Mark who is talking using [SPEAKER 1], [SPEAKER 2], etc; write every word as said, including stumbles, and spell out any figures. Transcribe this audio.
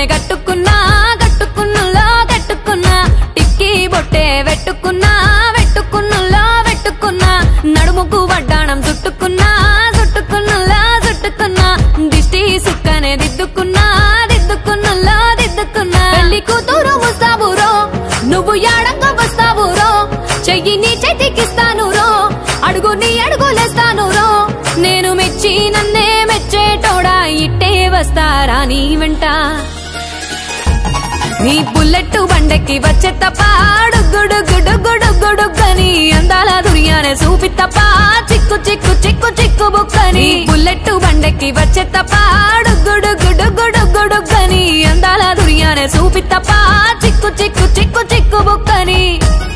[SPEAKER 1] కట్టుకున్నా కట్టుకున్నులో కట్టుకున్నా టిక్కీ బొట్టే వెట్టుకున్నా వెట్టుకున్నులో వెట్టుకున్నా నడుముకు వడ్డాణం చుట్టుకున్నా చుట్టుకున్నులో చుట్టుకున్నా దిష్టి సుక్కనే దిద్దుకున్నా దిద్దుకున్నులో దిద్దుకున్నా పెళ్లి కూతురు ముస్తాబురో నువ్వు యాడంగా వస్తావురో చెయ్యి నీ చేతికిస్తాను రో అడుగు నీ అడుగులేస్తాను రో నేను మెచ్చి నన్నే మెచ్చేటోడా ఇట్టే వస్తారా నీ వెంట నీ బుల్లెట్ బండెక్కి వచ్చే తప్ప డుగ్గుడుగ్గుడుగ్గుడుగ్గుడుగ్గని అందాల దుర్యానే చూపి తప్ప చిక్కు చిక్కు చిక్కు చిక్కు బుక్కని బుల్లెట్ బండెక్కి వచ్చే తప్ప డుగ్గుడుగ్గుడుగ్గుడుగ్గుడుగ్గని అందాల దుర్యానే చూపి తప్ప చిక్కు చిక్కు చిక్కు చిక్కు బుక్కని